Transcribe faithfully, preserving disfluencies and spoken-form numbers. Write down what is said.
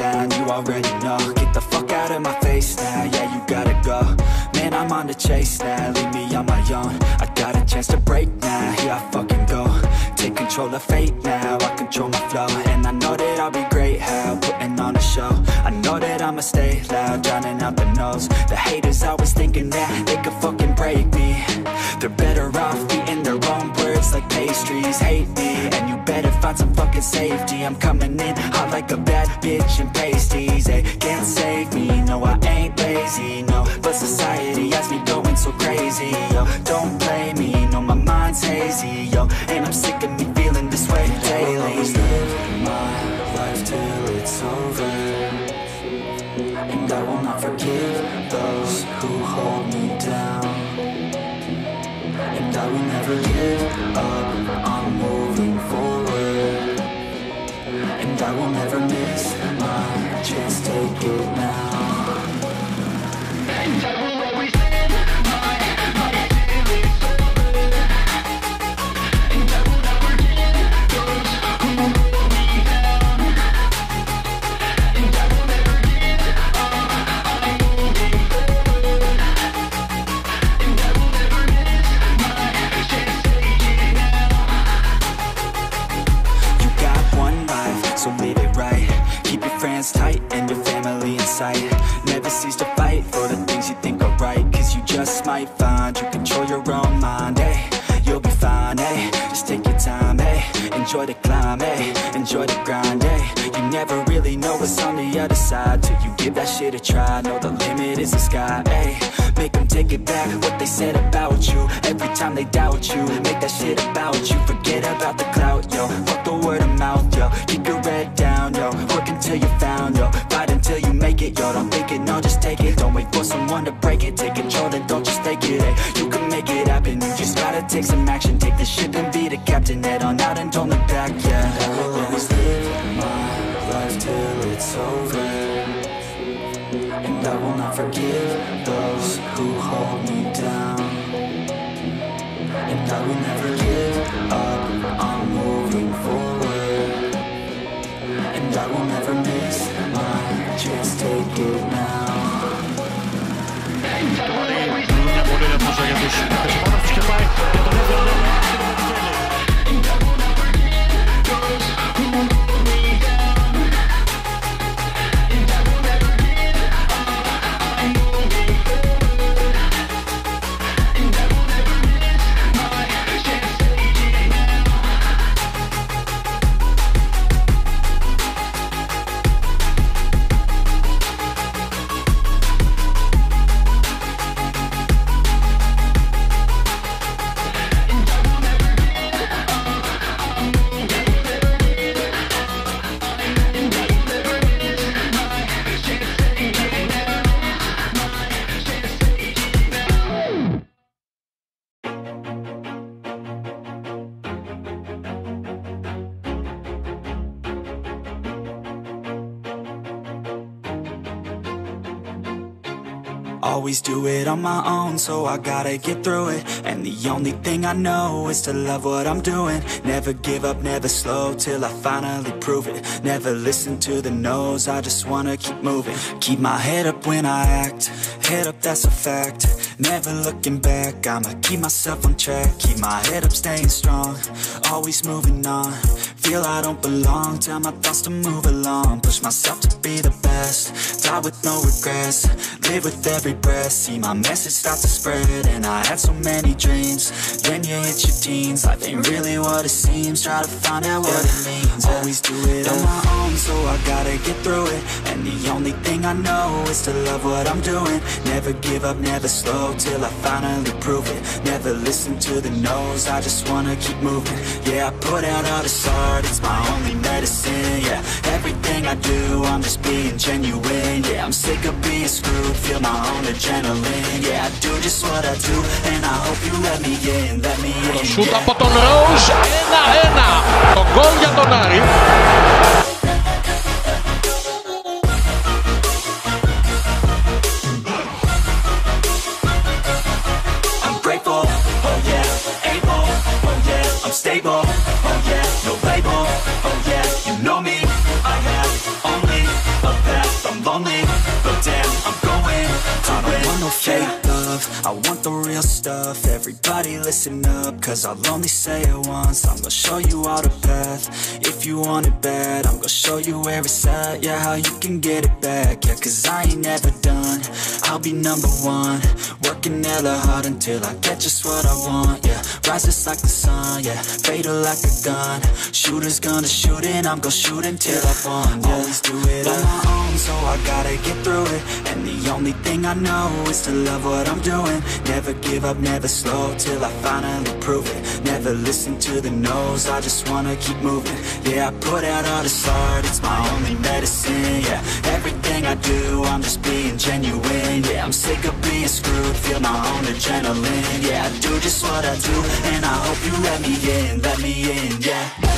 down, you already know. Get the fuck out of my face now, yeah, you gotta go. Man, I'm on the chase now, leave me on my own. I got a chance to break now, here I fucking go. Take control of fate now, I control my flow. And I know that I'll be great, how, putting on a show. I know that I'ma stay loud, drowning out the noise. The haters always thinking that they could fucking break me. They're better off eating their own words like pastries. Hate me, and you better find some fucking safety. I'm coming in hot like a bad bitch in pasties. They can't save me, no I ain't lazy, no. But society has me going so crazy, yo. Don't play me, no my mind's hazy, yo. And I'm sick of me feeling this way daily. I'll always live my life till it's over, and I will not forgive those who hold me down. And I will never give up, I'm moving forward. And I will never miss my chance, take it now. And I will always live my life till it's over, and I will not forgive those who hold me down. And I will never give up, I'm moving forward. And I will never miss my chance, take it now. You got one life, so live it right. Keep your friends tight and your family in sight. Never cease to fight for the things you think are right, cause you just might find you control your own mind, eh? You'll be fine, eh? Just take your time, eh? Enjoy the climb, eh? Enjoy the grind, eh? You never really know what's on the other side till you give that shit a try. Know the limit is the sky, eh? Make them take it back, what they said about you. Every time they doubt you, make that shit about you. Forget about the clout, yo. Fuck the word of mouth, yo. Keep your head down, yo. Work until you're found, yo. Fight until you make it, yo. Don't think it, no, just take it. Don't wait for someone to break it. Take control and don't just take it, eh? You can make it happen, you just gotta take some action. Take the ship and be the captain. Head on out and don't look back, yeah. I will always live my life till it's over, and I will not forgive those who hold me down. And I will never give up, I'm moving forward. And I will never miss my chance, take it now. Always do it on my own, so I gotta get through it. And the only thing I know is to love what I'm doing. Never give up, never slow, till I finally prove it. Never listen to the no's, I just wanna keep moving. Keep my head up when I act, head up, that's a fact. Never looking back, I'ma keep myself on track. Keep my head up, staying strong, always moving on. Feel I don't belong, tell my thoughts to move along. Push myself to be the best, die with no regrets. Live with every breath, see my message start to spread. And I had so many dreams, then you hit your teens. Life ain't really what it seems, try to find out what it means. Always do it on my own, so I gotta get through it. And the only thing I know is to love what I'm doing. Never give up, never slow, till I finally prove it. Never listen to the no's, I just wanna keep moving. Yeah, I put out all this art, it's my only medicine. Yeah, everything I do, I'm just being genuine. Yeah, I'm sick of being screwed, feel my own adrenaline. Yeah, I do just what I do, and I hope you let me in, let me in. Σούτ από τον Rose, ένα ένα. Το γκολ για τον Άρη. Stable, oh yeah, no label, oh yeah, you know me, I have only a I want the real stuff, everybody listen up, cause I'll only say it once. I'm gonna show you all the path. If you want it bad, I'm gonna show you where it's at. Yeah, how you can get it back. Yeah, cause I ain't never done. I'll be number one, working hella hard until I get just what I want. Yeah, rises like the sun, yeah, fatal like a gun. Shooter's gonna shoot and I'm gonna shoot until I won. Yeah, always do it on my own, so I gotta get through it. And the only thing I know is to love what I'm doing. Never give up, never slow, till I finally prove it. Never listen to the no's, I just wanna keep moving. Yeah, I put out all this art, it's my only medicine. Yeah, everything I do, I'm just being genuine. Yeah, I'm sick of being screwed, feel my own adrenaline. Yeah, I do just what I do, and I hope you let me in, let me in, yeah.